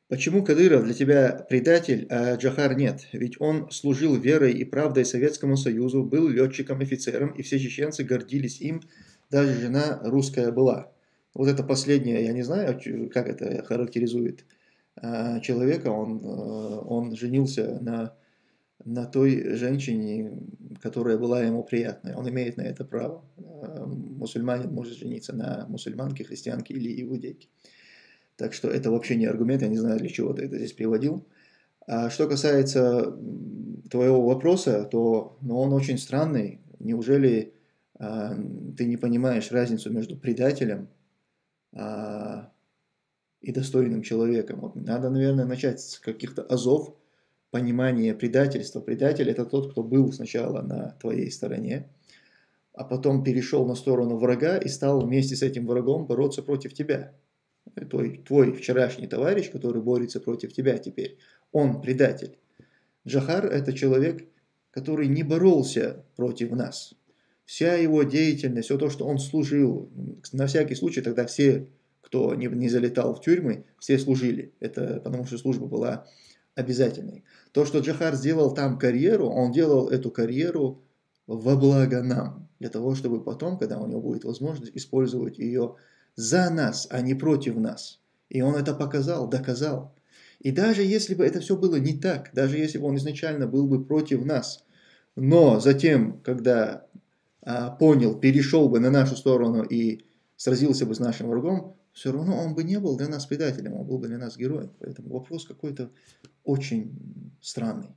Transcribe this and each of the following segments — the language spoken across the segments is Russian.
Почему Кадыров для тебя предатель, а Джохар нет? Ведь он служил верой и правдой Советскому Союзу, был летчиком-офицером, и все чеченцы гордились им, даже жена русская была. Вот это последнее, я не знаю, как это характеризует человека. Он женился на той женщине, которая была ему приятной. Он имеет на это право. Мусульманин может жениться на мусульманке, христианке или иудейке. Так что это вообще не аргумент, я не знаю, для чего ты это здесь приводил. А что касается твоего вопроса, то он очень странный. Неужели ты не понимаешь разницу между предателем а, и достойным человеком? Вот надо, наверное, начать с каких-то азов понимания предательства. Предатель – это тот, кто был сначала на твоей стороне, а потом перешел на сторону врага и стал вместе с этим врагом бороться против тебя. Твой вчерашний товарищ, который борется против тебя теперь, он предатель. Джохар – это человек, который не боролся против нас. Вся его деятельность, все то, что он служил, на всякий случай тогда все, кто не залетал в тюрьмы, все служили. Это потому что служба была обязательной. То, что Джохар сделал там карьеру, он делал эту карьеру во благо нам, для того, чтобы потом, когда у него будет возможность, использовать ее за нас, а не против нас. И он это показал, доказал. И даже если бы это все было не так, даже если бы он изначально был бы против нас, но затем, когда понял, перешел бы на нашу сторону и сразился бы с нашим врагом, все равно он бы не был для нас предателем, он был бы для нас героем. Поэтому вопрос какой-то очень странный.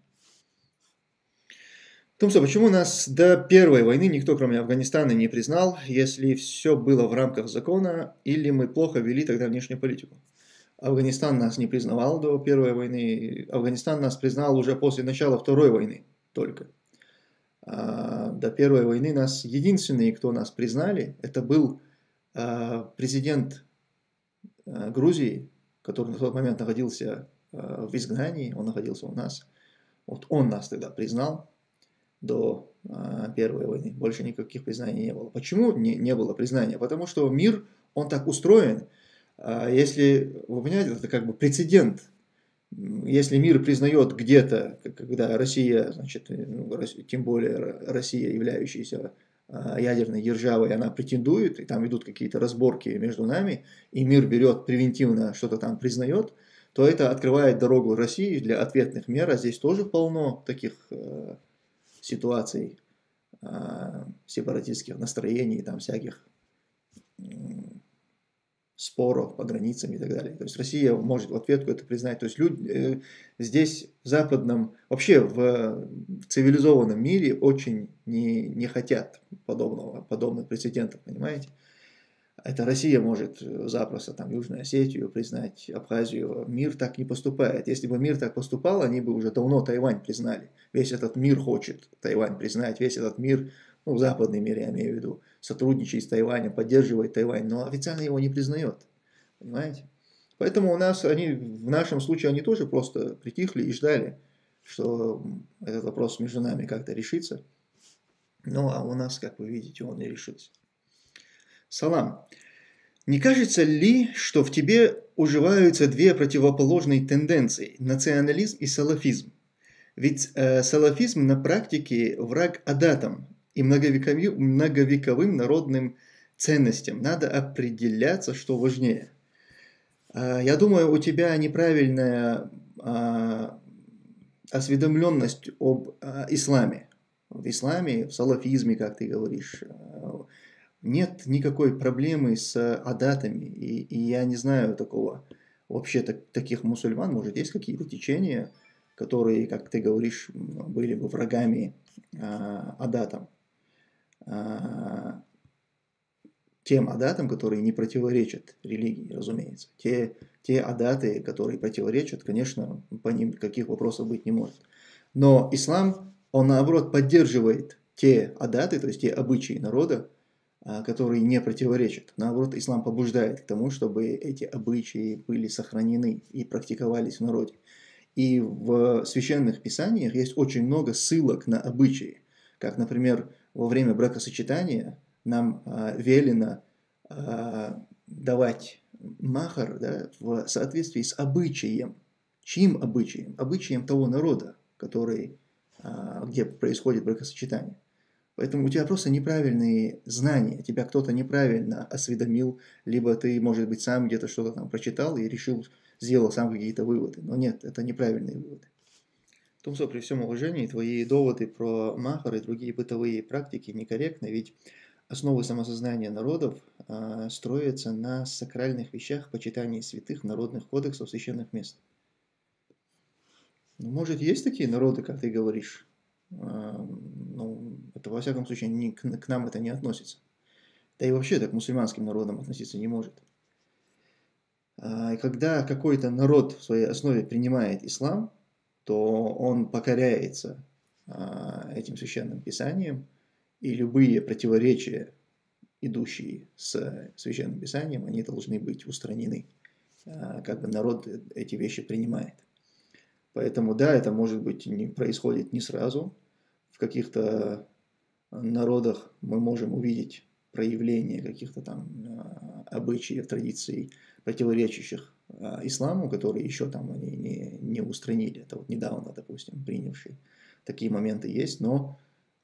Тумсо, почему нас до первой войны никто, кроме Афганистана, не признал, если все было в рамках закона, или мы плохо вели тогда внешнюю политику? Афганистан нас не признавал до первой войны, Афганистан нас признал уже после начала второй войны только. До первой войны нас единственные, кто нас признали, это был президент Грузии, который на тот момент находился в изгнании, он находился у нас. Вот он нас тогда признал до первой войны. Больше никаких признаний не было. Почему не было признания? Потому что мир, он так устроен. Если, вы понимаете, это как бы прецедент. Если мир признает где-то, когда Россия, значит, тем более Россия, являющаяся ядерной державой, она претендует, и там идут какие-то разборки между нами, и мир берет превентивно что-то там признает, то это открывает дорогу России для ответных мер, а здесь тоже полно таких ситуаций, сепаратистских настроений, там всяких споров по границам и так далее. То есть Россия может в ответку это признать. То есть люди здесь в западном, вообще в цивилизованном мире очень не хотят подобных прецедентов, понимаете? Это Россия может запросто там Южную Осетию признать, Абхазию. Мир так не поступает. Если бы мир так поступал, они бы уже давно Тайвань признали. Весь этот мир хочет Тайвань признать, весь этот мир, ну, западный мир, я имею в виду, сотрудничает с Тайванем, поддерживает Тайвань, но официально его не признает. Понимаете? Поэтому у нас в нашем случае они тоже просто притихли и ждали, что этот вопрос между нами как-то решится. Ну, а у нас, как вы видите, он не решился. Салам. Не кажется ли, что в тебе уживаются две противоположные тенденции – национализм и салафизм? Ведь салафизм на практике враг адатам и многовековым народным ценностям. Надо определяться, что важнее. Я думаю, у тебя неправильная осведомленность об исламе. В исламе, в салафизме, как ты говоришь, нет никакой проблемы с адатами, и я не знаю такого, вообще таких мусульман, может, есть какие-то течения, которые, как ты говоришь, были бы врагами адатам, тем адатам, которые не противоречат религии, разумеется. Те адаты, которые противоречат, конечно, по ним каких вопросов быть не может. Но ислам, он наоборот поддерживает те адаты, то есть те обычаи народа, которые не противоречат. Наоборот, ислам побуждает к тому, чтобы эти обычаи были сохранены и практиковались в народе. И в священных писаниях есть очень много ссылок на обычаи. Как, например, во время бракосочетания нам велено давать махар, да, в соответствии с обычаем Чьим обычаем? Обычаем того народа, который, где происходит бракосочетание. Поэтому у тебя просто неправильные знания, тебя кто-то неправильно осведомил, либо ты, может быть, сам где-то что-то там прочитал и решил, сделал сам какие-то выводы. Но нет, это неправильные выводы. Тумсо, при всем уважении, твои доводы про Махар и другие бытовые практики некорректны, ведь основы самосознания народов строятся на сакральных вещах, почитании святых, народных кодексов, священных мест. Ну, может, есть такие народы, как ты говоришь, ну, это во всяком случае к нам это не относится. Да и вообще так к мусульманским народам относиться не может. И когда какой-то народ в своей основе принимает ислам, то он покоряется этим священным писанием, и любые противоречия, идущие с священным писанием, они должны быть устранены. Как бы народ эти вещи принимает. Поэтому да, это может быть происходит не сразу. В каких-то народах мы можем увидеть проявление каких-то там обычаев, традиций, противоречащих исламу, которые еще там они не устранили. Это вот недавно, допустим, принявшие. Такие моменты есть, но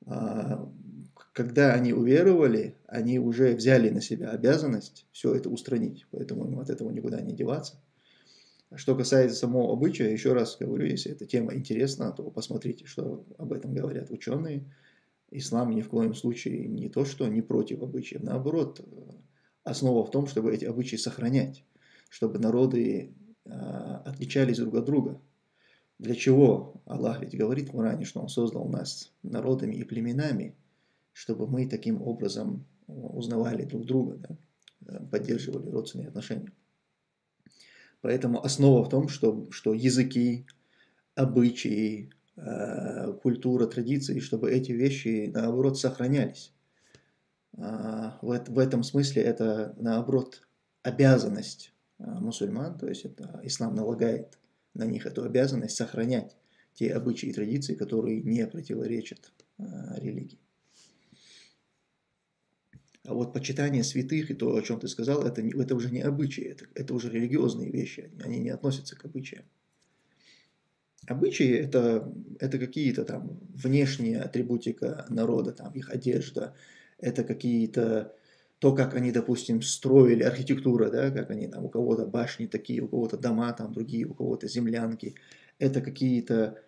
когда они уверовали, они уже взяли на себя обязанность все это устранить. Поэтому им от этого никуда не деваться. Что касается самого обычая, еще раз говорю, если эта тема интересна, то посмотрите, что об этом говорят ученые. Ислам ни в коем случае не то, что не против обычаев. Наоборот, основа в том, чтобы эти обычаи сохранять, чтобы народы отличались друг от друга. Для чего Аллах ведь говорит в Коране, что Он создал нас народами и племенами, чтобы мы таким образом узнавали друг друга, да, поддерживали родственные отношения. Поэтому основа в том, что языки, обычаи, культура, традиции, чтобы эти вещи, наоборот, сохранялись. В этом смысле это, наоборот, обязанность мусульман, то есть это ислам налагает на них эту обязанность сохранять те обычаи и традиции, которые не противоречат религии. А вот почитание святых и то, о чем ты сказал, это уже не обычаи, это уже религиозные вещи, они не относятся к обычаям. Обычаи это какие-то там внешние атрибутика народа, там их одежда, это какие-то, то, как они, допустим, строили архитектура, да, как они там, у кого-то башни такие, у кого-то дома там другие, у кого-то землянки. Это какие-то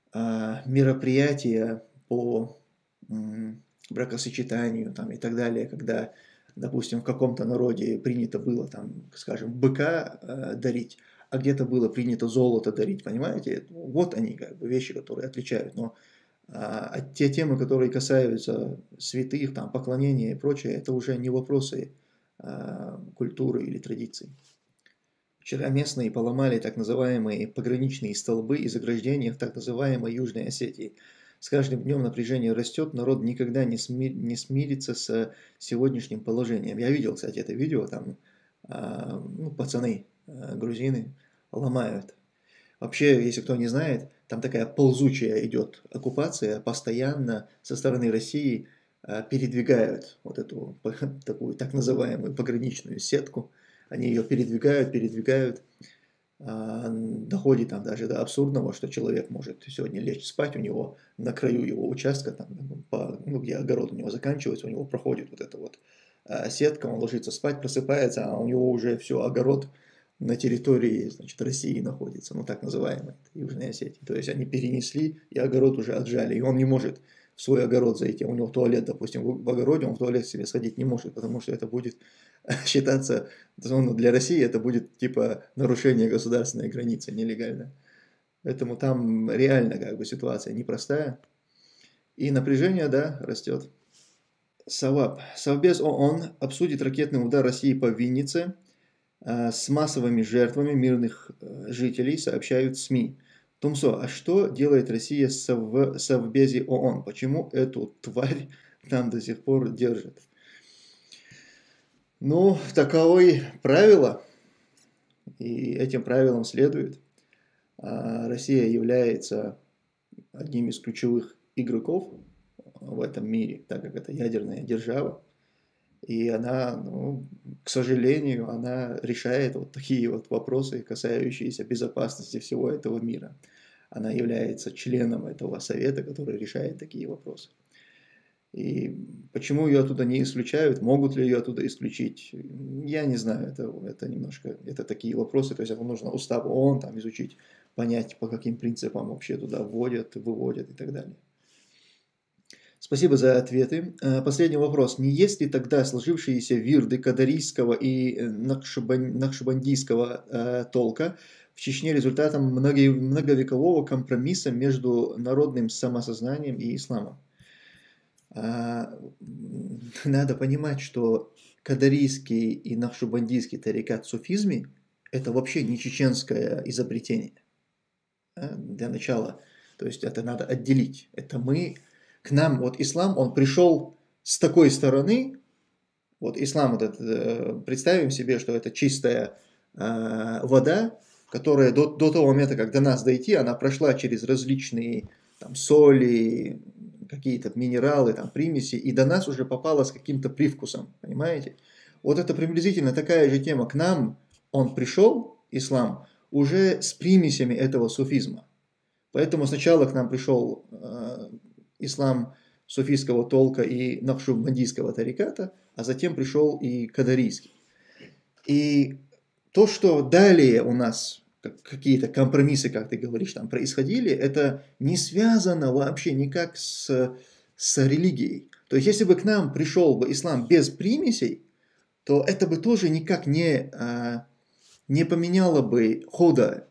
мероприятия по бракосочетанию там, и так далее, когда, допустим, в каком-то народе принято было, там, скажем, быка дарить, а где-то было принято золото дарить, понимаете? Вот они, как бы, вещи, которые отличают. Но те темы, которые касаются святых, там, поклонения и прочее, это уже не вопросы культуры или традиций. Вчера местные поломали так называемые пограничные столбы и заграждения в так называемой Южной Осетии. С каждым днем напряжение растет, народ никогда не смирится с сегодняшним положением. Я видел, кстати, это видео, там пацаны, грузины, ломают. Вообще, если кто не знает, там такая ползучая идет оккупация, постоянно со стороны России передвигают вот эту такую так называемую пограничную сетку. Они ее передвигают, доходит там даже до абсурдного, что человек может сегодня лечь спать, у него на краю его участка, там, где огород у него заканчивается, у него проходит вот эта вот сетка, он ложится спать, просыпается, а у него уже все, огород на территории, значит, России находится, ну так называемой, Южной Осетии. То есть они перенесли, и огород уже отжали, и он не может в свой огород зайти. У него туалет, допустим, в огороде, он в туалет себе сходить не может, потому что это будет считаться, для России это будет типа нарушение государственной границы нелегально. Поэтому там реально как бы ситуация непростая. И напряжение, да, растет. Совбез ООН обсудит ракетный удар России по Виннице с массовыми жертвами мирных жителей, сообщают СМИ. Тумсо, а что делает Россия в Совбезе ООН? Почему эту тварь там до сих пор держат? Ну, таковы правила, и этим правилам следует. Россия является одним из ключевых игроков в этом мире, так как это ядерная держава. И она, ну, к сожалению, она решает вот такие вот вопросы, касающиеся безопасности всего этого мира. Она является членом этого совета, который решает такие вопросы. И почему ее оттуда не исключают, могут ли ее оттуда исключить, я не знаю, это немножко, это такие вопросы, то есть это нужно устав ООН там изучить, понять, по каким принципам вообще туда вводят, выводят и так далее. Спасибо за ответы. Последний вопрос. Не есть ли тогда сложившиеся вирды кадарийского и накшбандийского толка в Чечне результатом многовекового компромисса между народным самосознанием и исламом? Надо понимать, что кадарийский и накшбандийский тарикат в суфизме – это вообще не чеченское изобретение. Для начала. То есть это надо отделить. Это мы, к нам, вот ислам, он пришел с такой стороны, вот ислам, вот это, представим себе, что это чистая вода, которая до того момента, как до нас дойти, она прошла через различные там, соли, какие-то минералы, там, примеси, и до нас уже попала с каким-то привкусом, понимаете? Вот это приблизительно такая же тема. К нам он пришел, ислам, уже с примесями этого суфизма. Поэтому сначала к нам пришел ислам суфийского толка и накшбандийского тариката, а затем пришел и кадарийский. И то, что далее у нас какие-то компромиссы, как ты говоришь, там происходили, это не связано вообще никак с религией. То есть, если бы к нам пришел бы ислам без примесей, то это бы тоже никак не поменяло бы хода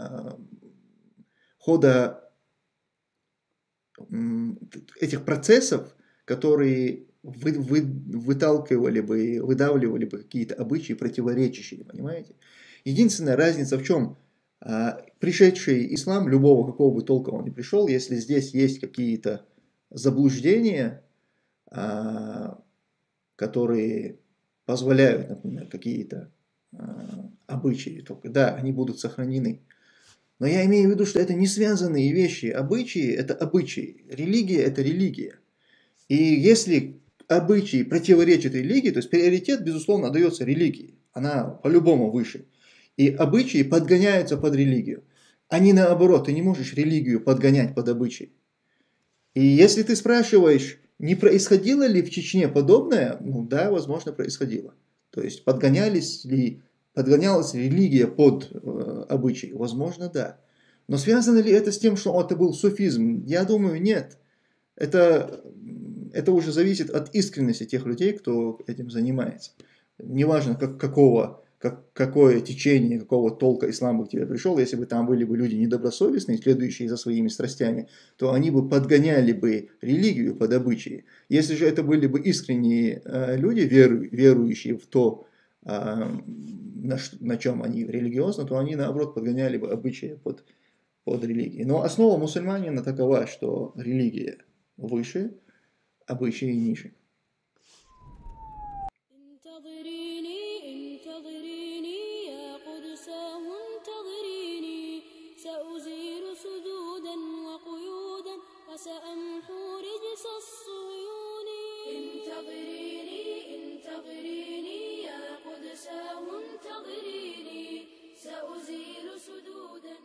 этих процессов, которые выталкивали бы, выдавливали бы какие-то обычаи противоречащие, понимаете? Единственная разница в чем? Пришедший ислам, любого какого бы толка он ни пришел, если здесь есть какие-то заблуждения, которые позволяют, например, какие-то обычаи, только да, они будут сохранены. Но я имею в виду, что это не связанные вещи. Обычаи – это обычаи. Религия – это религия. И если обычаи противоречат религии, то есть приоритет, безусловно, отдается религии. Она по-любому выше. И обычаи подгоняются под религию. А не наоборот, ты не можешь религию подгонять под обычаи. И если ты спрашиваешь, не происходило ли в Чечне подобное, ну да, возможно, происходило. То есть подгонялась ли религия под обычаи? Возможно, да. Но связано ли это с тем, что это был суфизм? Я думаю, нет. Это уже зависит от искренности тех людей, кто этим занимается. Неважно, какое течение, какого толка ислам бы к тебе пришел, если бы там были бы люди недобросовестные, следующие за своими страстями, то они бы подгоняли бы религию под обычаи. Если же это были бы искренние люди, верующие в то, на чем они религиозны, то они, наоборот, подгоняли бы обычаи под религией. Но основа мусульманина такова, что религия выше, обычаи ниже. وسأمحو رجس الصهيون انتظريني يا قدساه انتظريني سأزيل سدودا